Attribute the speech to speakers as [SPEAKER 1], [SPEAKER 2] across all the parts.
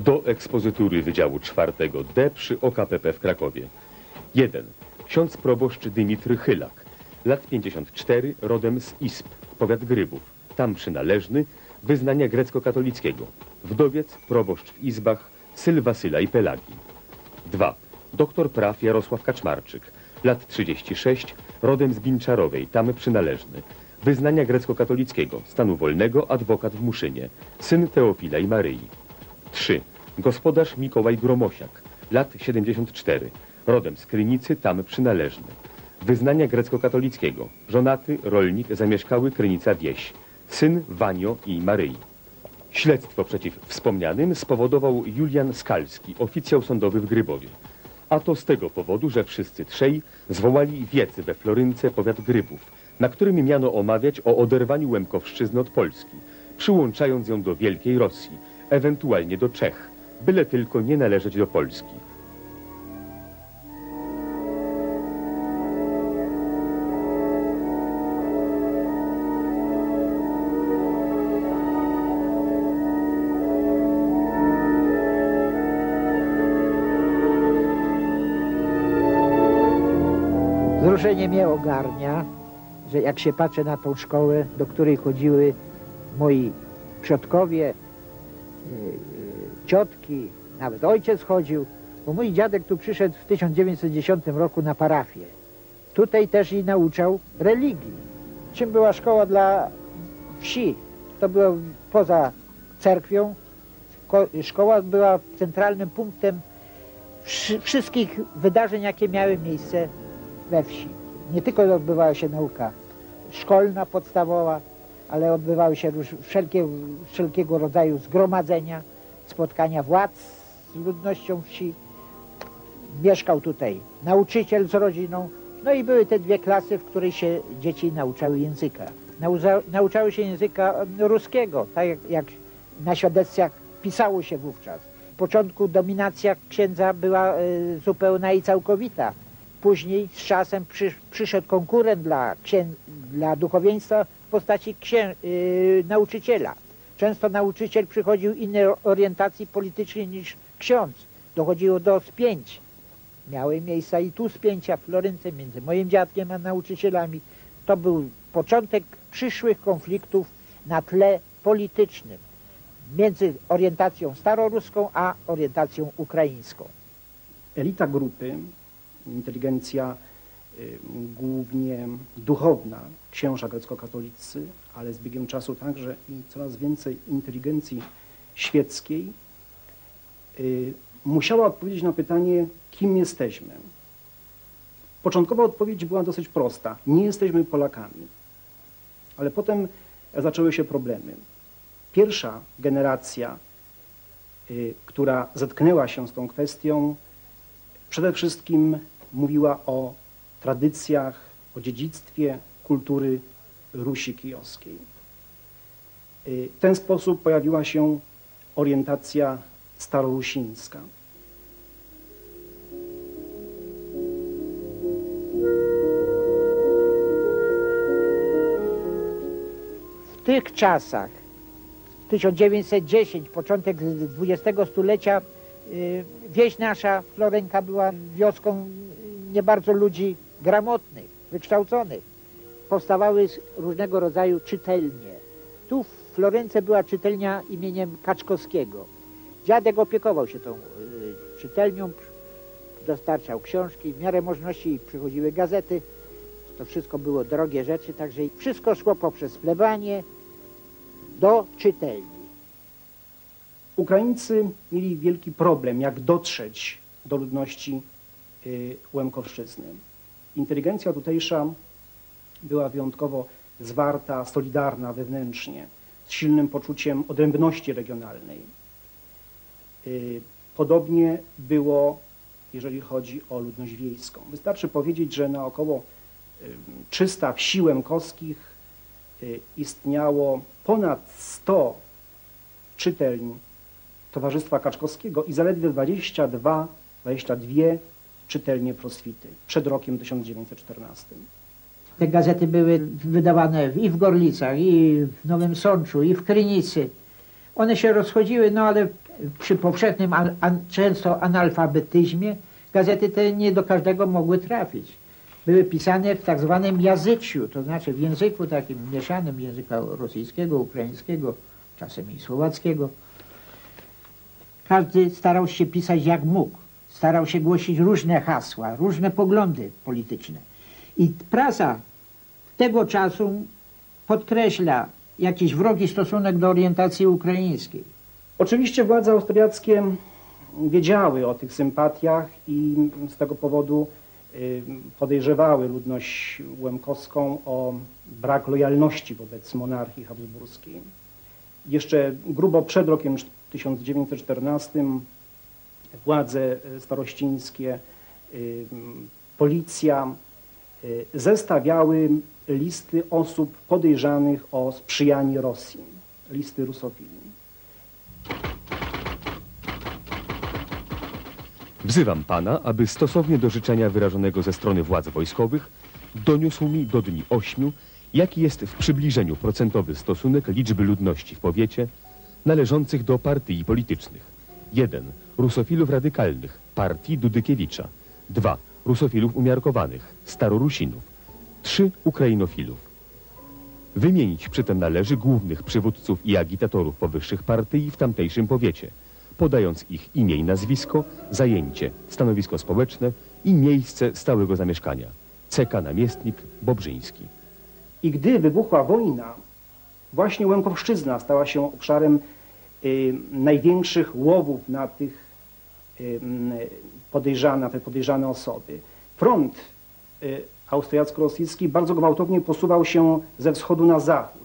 [SPEAKER 1] do ekspozytury Wydziału 4D przy OKPP w Krakowie. 1. Ksiądz proboszcz Dymitry Chylak, lat 54, rodem z Isp, powiat Grybów, tam przynależny, wyznania grecko-katolickiego. Wdowiec, proboszcz w Izbach, syn Wasyla i Pelagii. 2. Doktor praw Jarosław Kaczmarczyk, lat 36, rodem z Binczarowej, tam przynależny, wyznania grecko-katolickiego, stanu wolnego, adwokat w Muszynie, syn Teofila i Maryi. 3. Gospodarz Mikołaj Gromosiak, lat 74, rodem z Krynicy, tam przynależny, wyznania grecko-katolickiego, żonaty, rolnik, zamieszkały Krynica wieś, syn Wanio i Maryi. Śledztwo przeciw wspomnianym spowodował Julian Skalski, oficjał sądowy w Grybowie. A to z tego powodu, że wszyscy trzej zwołali wiec we Florynce, powiat Grybów, na którym miano omawiać o oderwaniu Łemkowszczyzny od Polski, przyłączając ją do Wielkiej Rosji, ewentualnie do Czech, byle tylko nie należeć do Polski.
[SPEAKER 2] Wzruszenie mnie ogarnia, że jak się patrzę na tą szkołę, do której chodziły moi przodkowie, ciotki, nawet ojciec chodził, bo mój dziadek tu przyszedł w 1910 roku na parafię. Tutaj też i nauczał religii. Czym była szkoła dla wsi? To było poza cerkwią. Szkoła była centralnym punktem wszystkich wydarzeń, jakie miały miejsce we wsi. Nie tylko odbywała się nauka szkolna, podstawowa, ale odbywały się wszelkiego rodzaju zgromadzenia, spotkania władz z ludnością wsi. Mieszkał tutaj nauczyciel z rodziną, no i były te dwie klasy, w której się dzieci nauczały języka. Nauczały się języka ruskiego, tak jak na świadectwach pisało się wówczas. W początku dominacja księdza była zupełna i całkowita. Później z czasem przyszedł konkurent dla duchowieństwa w postaci nauczyciela. Często nauczyciel przychodził innej orientacji politycznej niż ksiądz. Dochodziło do spięć. Miały miejsca i tu spięcia w Florynce między moim dziadkiem a nauczycielami. To był początek przyszłych konfliktów na tle politycznym między orientacją staroruską a orientacją ukraińską.
[SPEAKER 3] Elita grupy, inteligencja głównie duchowna, księża grecko-katolicy, ale z biegiem czasu także i coraz więcej inteligencji świeckiej, musiała odpowiedzieć na pytanie, kim jesteśmy. Początkowa odpowiedź była dosyć prosta. Nie jesteśmy Polakami. Ale potem zaczęły się problemy. Pierwsza generacja, która zetknęła się z tą kwestią, przede wszystkim mówiła o tradycjach, o dziedzictwie kultury Rusi Kijowskiej. W ten sposób pojawiła się orientacja starorusińska.
[SPEAKER 2] W tych czasach, 1910, początek XX stulecia, wieś nasza, Florenka, była wioską nie bardzo ludzi gramotnych, wykształconych. Powstawały różnego rodzaju czytelnie. Tu w Florence była czytelnia imieniem Kaczkowskiego. Dziadek opiekował się tą czytelnią, dostarczał książki, w miarę możliwości przychodziły gazety. To wszystko było drogie rzeczy, także wszystko szło poprzez plebanie do czytelni.
[SPEAKER 3] Ukraińcy mieli wielki problem, jak dotrzeć do ludności Łemkowszczyzny. Inteligencja tutejsza była wyjątkowo zwarta, solidarna wewnętrznie, z silnym poczuciem odrębności regionalnej. Podobnie było, jeżeli chodzi o ludność wiejską. Wystarczy powiedzieć, że na około 300 wsi łemkowskich istniało ponad 100 czytelń Towarzystwa Kaczkowskiego i zaledwie 22 czytelnie proswity przed rokiem 1914.
[SPEAKER 2] Te gazety były wydawane i w Gorlicach, i w Nowym Sączu, i w Krynicy. One się rozchodziły, no ale przy powszechnym, często analfabetyzmie, gazety te nie do każdego mogły trafić. Były pisane w tak zwanym jazyczu, to znaczy w języku takim mieszanym, języka rosyjskiego, ukraińskiego, czasem i słowackiego. Każdy starał się pisać jak mógł. Starał się głosić różne hasła, różne poglądy polityczne. I prasa tego czasu podkreśla jakiś wrogi stosunek do orientacji ukraińskiej.
[SPEAKER 3] Oczywiście władze austriackie wiedziały o tych sympatiach i z tego powodu podejrzewały ludność łemkowską o brak lojalności wobec monarchii habsburskiej. Jeszcze grubo przed rokiem 1914 władze starościńskie, policja zestawiały listy osób podejrzanych o sprzyjanie Rosji, listy rusofili.
[SPEAKER 1] Wzywam pana, aby stosownie do życzenia wyrażonego ze strony władz wojskowych doniósł mi do dni 8, jaki jest w przybliżeniu procentowy stosunek liczby ludności w powiecie należących do partii politycznych. 1. Rusofilów radykalnych, partii Dudykiewicza. 2. Rusofilów umiarkowanych, Starorusinów. 3. Ukrainofilów. Wymienić przy tym należy głównych przywódców i agitatorów powyższych partii w tamtejszym powiecie, podając ich imię i nazwisko, zajęcie, stanowisko społeczne i miejsce stałego zamieszkania. CK namiestnik Bobrzyński.
[SPEAKER 3] I gdy wybuchła wojna, właśnie Łękowszczyzna stała się obszarem największych łowów na tych te podejrzane osoby. Front austriacko-rosyjski bardzo gwałtownie posuwał się ze wschodu na zachód.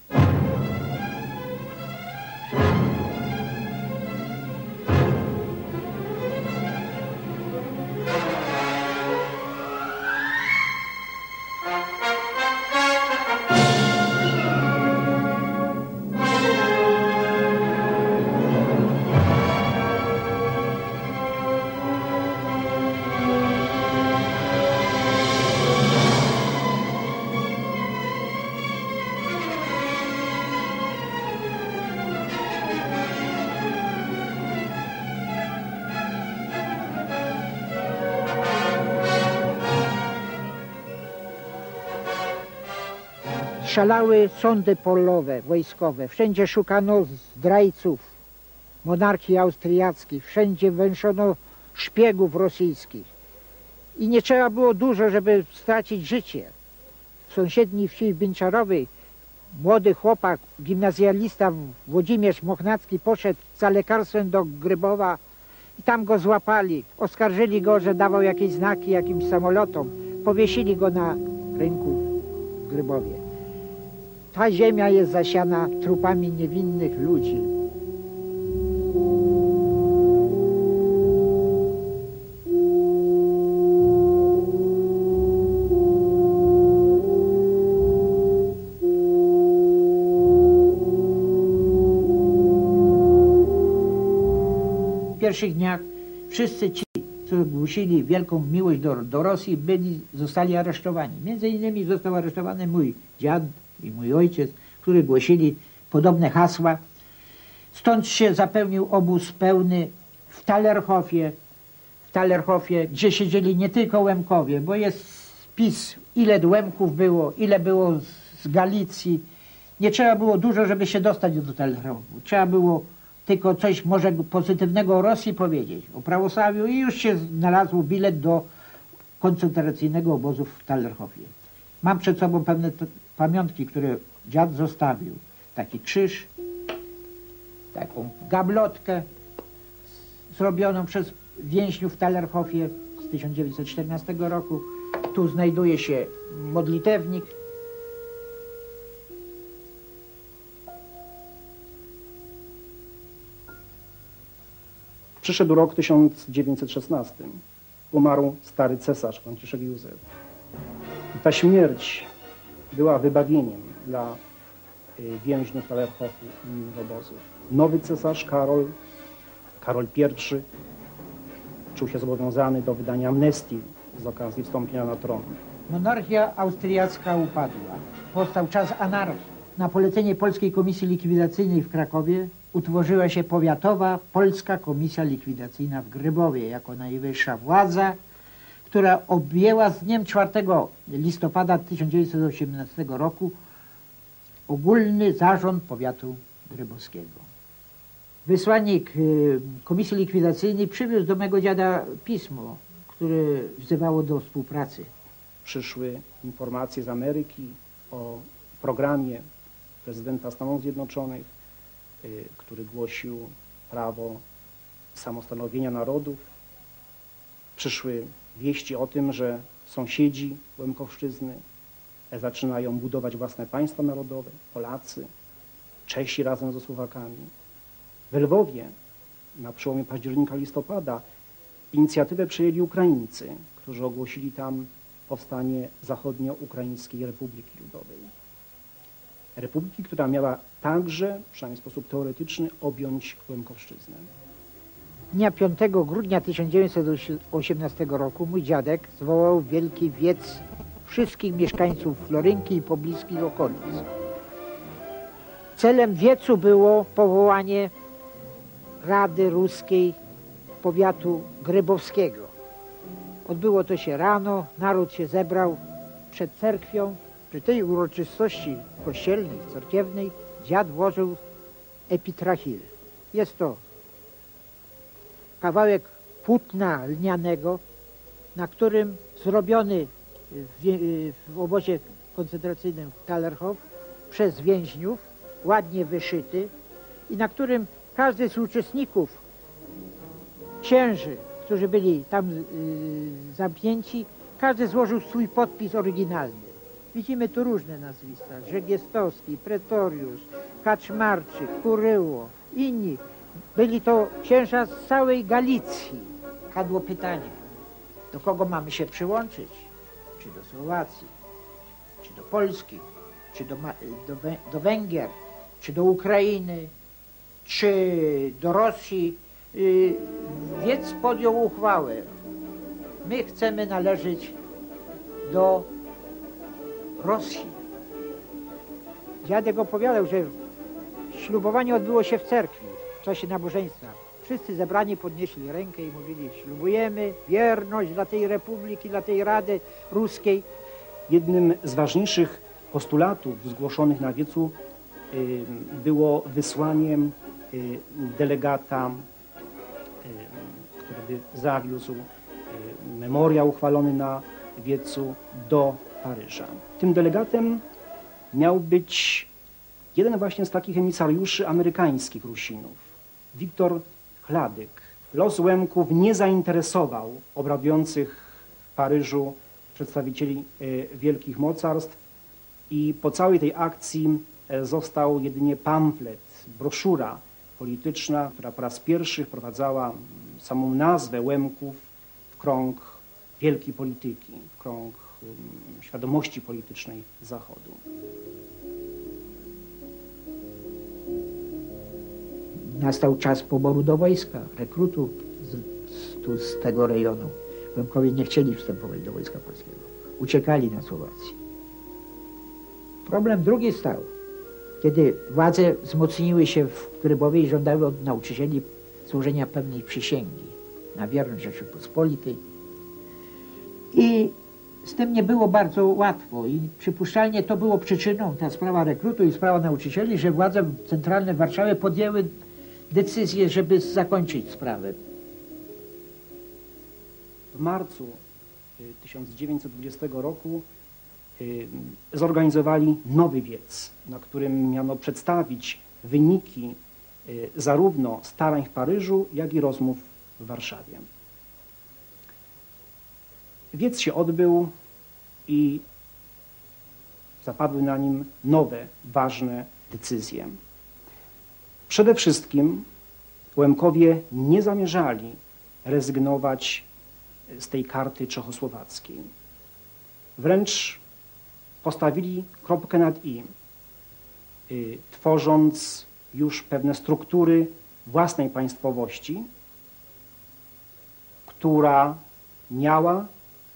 [SPEAKER 2] Szalały sądy polowe, wojskowe. Wszędzie szukano zdrajców monarchii austriackiej. Wszędzie węszono szpiegów rosyjskich. I nie trzeba było dużo, żeby stracić życie. W sąsiedniej wsi Binczarowej młody chłopak, gimnazjalista Włodzimierz Mochnacki poszedł za lekarstwem do Grybowa i tam go złapali. Oskarżyli go, że dawał jakieś znaki jakimś samolotom. Powiesili go na rynku w Grybowie. Ta ziemia jest zasiana trupami niewinnych ludzi. W pierwszych dniach wszyscy ci, którzy głosili wielką miłość do Rosji, zostali aresztowani. Między innymi został aresztowany mój dziad i mój ojciec, którzy głosili podobne hasła. Stąd się zapełnił obóz pełny w Talerhofie, gdzie siedzieli nie tylko Łemkowie, bo jest spis, ile Łemków było, ile było z Galicji. Nie trzeba było dużo, żeby się dostać do Talerhofu. Trzeba było tylko coś może pozytywnego o Rosji powiedzieć, o prawosławiu i już się znalazł bilet do koncentracyjnego obozu w Talerhofie. Mam przed sobą pewne pamiątki, które dziad zostawił. Taki krzyż, taką gablotkę zrobioną przez więźniów w Talerhofie z 1914 roku. Tu znajduje się modlitewnik.
[SPEAKER 3] Przyszedł rok 1916. Umarł stary cesarz Franciszek Józef. I ta śmierć była wybawieniem dla więźniów Talerhofu i innych obozów. Nowy cesarz Karol I czuł się zobowiązany do wydania amnestii z okazji wstąpienia na tron.
[SPEAKER 2] Monarchia austriacka upadła. Powstał czas anarchii. Na polecenie Polskiej Komisji Likwidacyjnej w Krakowie utworzyła się Powiatowa Polska Komisja Likwidacyjna w Grybowie jako najwyższa władza, która objęła z dniem 4 listopada 1918 roku ogólny zarząd powiatu grybowskiego. Wysłannik Komisji Likwidacyjnej przywiózł do mego dziada pismo, które wzywało do współpracy.
[SPEAKER 3] Przyszły informacje z Ameryki o programie prezydenta Stanów Zjednoczonych, który głosił prawo samostanowienia narodów. Przyszły wieści o tym, że sąsiedzi Łemkowszczyzny zaczynają budować własne państwa narodowe, Polacy, Czesi razem ze Słowakami. We Lwowie na przełomie października, listopada inicjatywę przejęli Ukraińcy, którzy ogłosili tam powstanie Zachodnio-Ukraińskiej Republiki Ludowej. Republiki, która miała także, przynajmniej w sposób teoretyczny, objąć Łemkowszczyznę.
[SPEAKER 2] Dnia 5 grudnia 1918 roku mój dziadek zwołał wielki wiec wszystkich mieszkańców Florynki i pobliskich okolic. Celem wiecu było powołanie Rady Ruskiej Powiatu Grybowskiego. Odbyło to się rano, naród się zebrał przed cerkwią. Przy tej uroczystości kościelnej, cerkiewnej dziad włożył epitrachil. Jest to kawałek płótna lnianego, na którym zrobiony w obozie koncentracyjnym Tallerhof przez więźniów, ładnie wyszyty i na którym każdy z uczestników, księży, którzy byli tam zamknięci, każdy złożył swój podpis oryginalny. Widzimy tu różne nazwiska: Żegiestowski, Pretoriusz, Kaczmarczyk, Kuryło, inni. Byli to księża z całej Galicji. Padło pytanie, do kogo mamy się przyłączyć? Czy do Słowacji, czy do Polski, czy do Węgier, czy do Ukrainy, czy do Rosji? Wiec podjął uchwałę. My chcemy należeć do Rosji. Dziadek opowiadał, że ślubowanie odbyło się w cerkwi w czasie nabożeństwa. Wszyscy zebrani podnieśli rękę i mówili: ślubujemy wierność dla tej republiki, dla tej Rady Ruskiej.
[SPEAKER 3] Jednym z ważniejszych postulatów zgłoszonych na wiecu było wysłanie delegata, który by zawiózł memoriał uchwalony na wiecu do Paryża. Tym delegatem miał być jeden właśnie z takich emisariuszy amerykańskich Rusinów, Wiktor Chladyk. Los Łemków nie zainteresował obradujących w Paryżu przedstawicieli wielkich mocarstw i po całej tej akcji został jedynie pamflet, broszura polityczna, która po raz pierwszy wprowadzała samą nazwę Łemków w krąg wielkiej polityki, w krąg świadomości politycznej Zachodu.
[SPEAKER 2] Nastał czas poboru do wojska, rekrutów z tego rejonu. Łemkowie nie chcieli wstępować do Wojska Polskiego. Uciekali na Słowację. Problem drugi stał, kiedy władze wzmocniły się w Grybowie i żądały od nauczycieli złożenia pewnej przysięgi na wierność Rzeczypospolitej. I z tym nie było bardzo łatwo i przypuszczalnie to było przyczyną, ta sprawa rekrutu i sprawa nauczycieli, że władze centralne w Warszawie podjęły decyzję, żeby zakończyć sprawę.
[SPEAKER 3] W marcu 1920 roku zorganizowali nowy wiec, na którym miano przedstawić wyniki zarówno starań w Paryżu, jak i rozmów w Warszawie. Wiec się odbył i zapadły na nim nowe, ważne decyzje. Przede wszystkim Łemkowie nie zamierzali rezygnować z tej karty czechosłowackiej. Wręcz postawili kropkę nad i, tworząc już pewne struktury własnej państwowości, która miała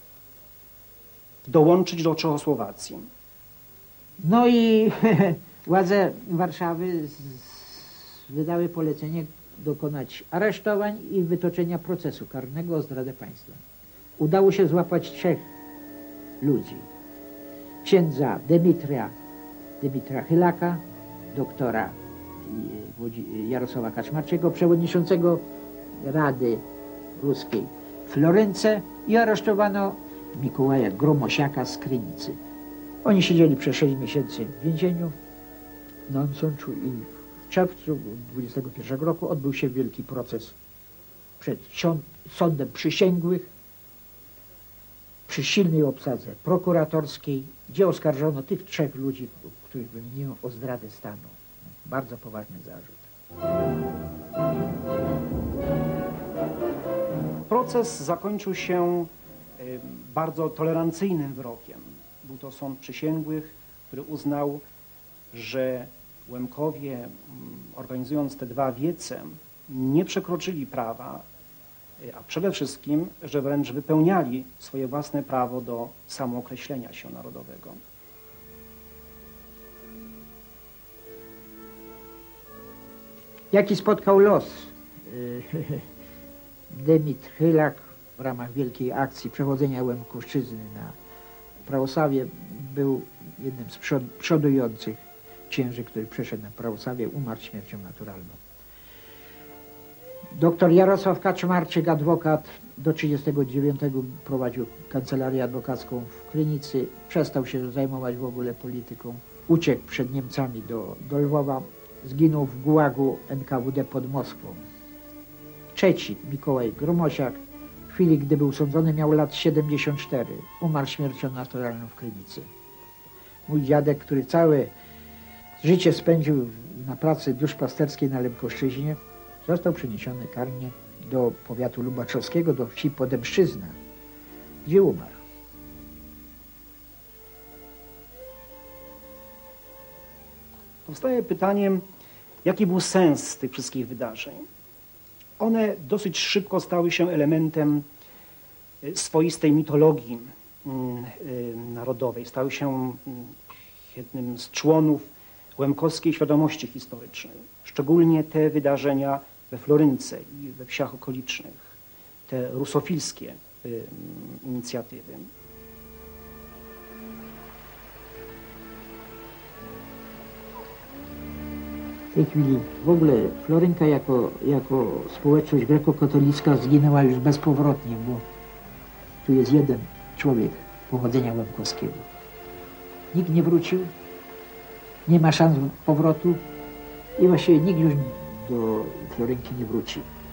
[SPEAKER 3] dołączyć do Czechosłowacji.
[SPEAKER 2] No i władze Warszawy wydały polecenie dokonać aresztowań i wytoczenia procesu karnego o zdradę państwa. Udało się złapać 3 ludzi. Księdza Dymitra Chylaka, doktora Jarosława Kaczmarczyka, przewodniczącego Rady Ruskiej w Florence i aresztowano Mikołaja Gromosiaka z Krynicy. Oni siedzieli przez 6 miesięcy w więzieniu w Nonsączu i w czerwcu 21 roku odbył się wielki proces przed sądem przysięgłych przy silnej obsadze prokuratorskiej, gdzie oskarżono tych 3 ludzi, których wymieniłem, o zdradę stanu. Bardzo poważny zarzut.
[SPEAKER 3] Proces zakończył się bardzo tolerancyjnym wyrokiem. Był to sąd przysięgłych, który uznał, że Łemkowie, organizując te 2 wiece, nie przekroczyli prawa, a przede wszystkim, że wręcz wypełniali swoje własne prawo do samookreślenia się narodowego.
[SPEAKER 2] Jaki spotkał los Dymit Chylak w ramach wielkiej akcji przechodzenia Łemkowszczyzny na prawosławie, był jednym z przodujących księży, który przeszedł na prawosławie, umarł śmiercią naturalną. Doktor Jarosław Kaczmarczyk, adwokat, do 1939 prowadził kancelarię adwokacką w Krynicy, przestał się zajmować w ogóle polityką, uciekł przed Niemcami do Lwowa, zginął w gułagu NKWD pod Moskwą. 3. Mikołaj Gromosiak, w chwili gdy był sądzony, miał lat 74, umarł śmiercią naturalną w Krynicy. Mój dziadek, który całe życie spędził na pracy duszpasterskiej na Łemkowszczyźnie, został przeniesiony karnie do powiatu lubaczowskiego, do wsi Podemszczyzna, gdzie umarł.
[SPEAKER 3] Powstaje pytanie, jaki był sens tych wszystkich wydarzeń? One dosyć szybko stały się elementem swoistej mitologii narodowej, stały się jednym z członów łemkowskiej świadomości historycznej. Szczególnie te wydarzenia we Florynce i we wsiach okolicznych, te rusofilskie inicjatywy.
[SPEAKER 2] W tej chwili w ogóle Florynka jako społeczność grekokatolicka zginęła już bezpowrotnie, bo tu jest jeden człowiek pochodzenia łemkowskiego. Nikt nie wrócił, nie ma szans powrotu i właściwie nikt już do Florynki nie wróci.